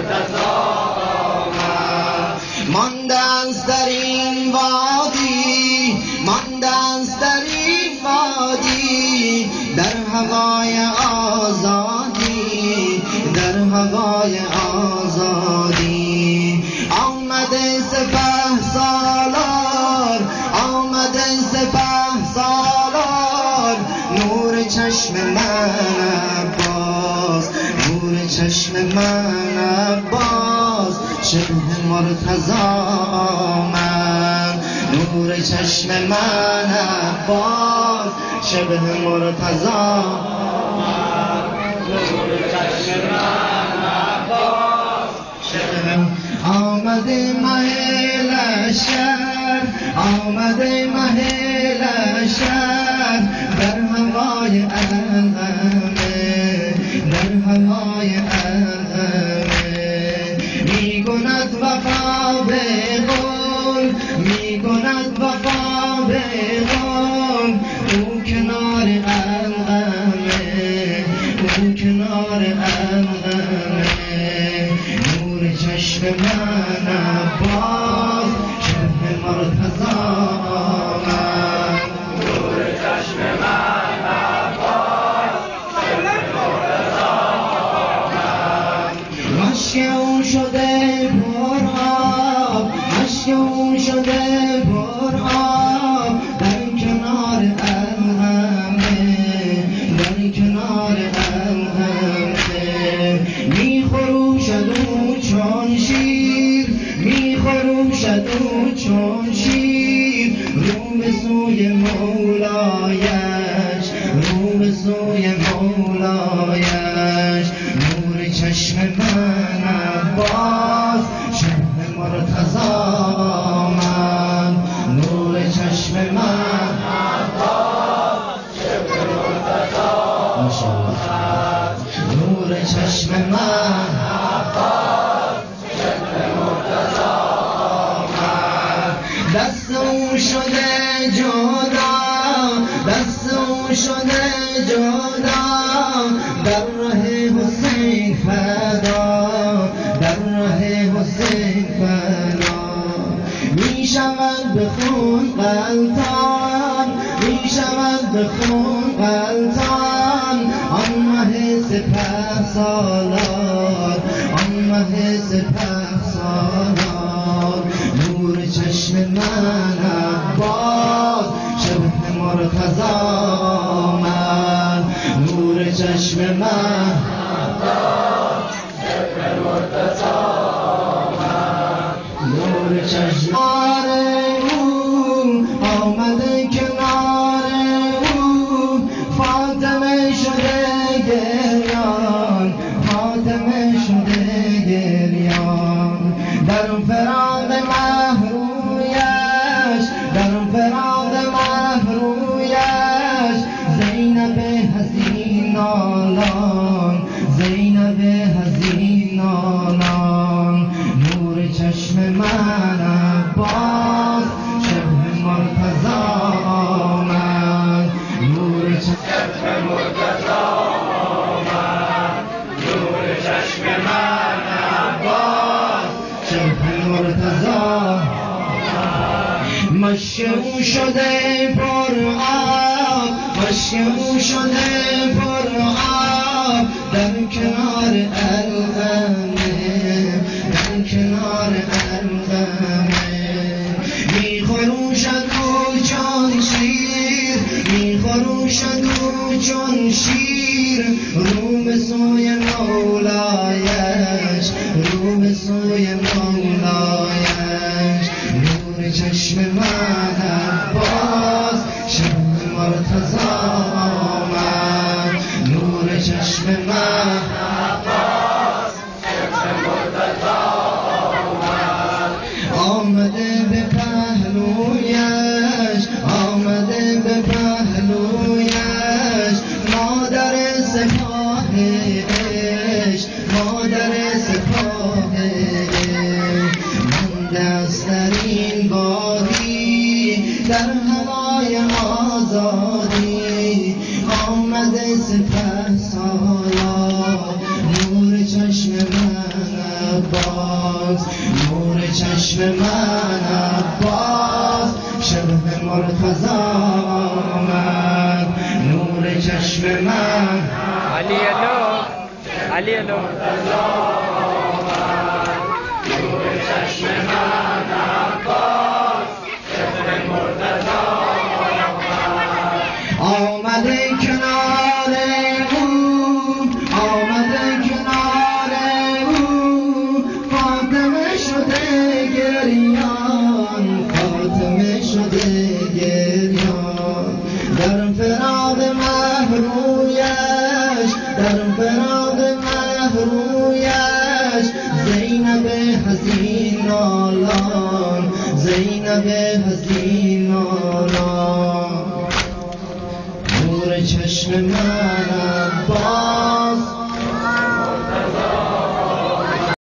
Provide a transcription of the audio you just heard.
مانده است در این وادی، مانده است در این وادی، در هوای آزادی، در هوای آزادی. آمده سپهسالار، آمده سپهسالار، نور چشم من عباس، نور چشم من عباس، شبه مرتضی من، نور چشم من عباس، شبه مرتضی من، نور چشم من عباس، شبه. آمده مه لشکر، آمده مه لشکر، در هوای علمه، در هوای علمه، می کند وفا به قول، می کند وفا به قول، او کنار علمه، او کنار علمه، نور چشم من عباس، شبه مرتضی من، نور چشم من عباس، شبه مرتضی من. مشک او شده پر آب، مشک او شده پر آب، در کنار علمه، در کنار علمه، می خروشد او چون شیر، می خروشد او چون شیر، رو به سوی مولایش، رو به سوی مولایش، نور چشم من عباس، شبه مرتضی من، نور چشم من عباس، شبه مرتضی من، نور چشم من عباس، شبه مرتضی من. دست او شده جدا، دست او شده جدا، در ره حسین فدا، در ره حسین فدا. می شود به خون غلطان، می شود به خون غلطان، آن مه سپهسالار، آن مه سپهسالار، نور چشم من عباس، شبه مرتضی من، نور چشم من عباس، شبه مرتضی من، نور چشم. آمده کنار او، فاطمه شده گریان، فاطمه شده گریان، در فراق مهرویش، در فراق مهرویش، زینب حزین نالان، زینب حزین نالان، نور چشم من عباس، شبه مرتضی من، نور چشم مرتضی من، نور چشم من عباس، شبه مرتضی من. مشک او شده پر آب، مشک او شده پر آب، در کنار علمه، در کنار علمه، می خروشد او چون شیر، می خروشد او چون شیر، رو به سوی مولایش، رو به سوی مولایش، نور چشم من عباس، شبه مرتضی من، نور چشم من عباس، شبه مرتضی من. آمده به پهلویش، آمده به پهلویش، مادر سپاه عشق، مادر سپاه عشق، مانده است در این وادی، در هوای آزادی، آمده سپهسالار، نور چشم من عباس، نور چشم من عباس، شبه مرتضی آمد. نور چشم من علی الو نور چشم من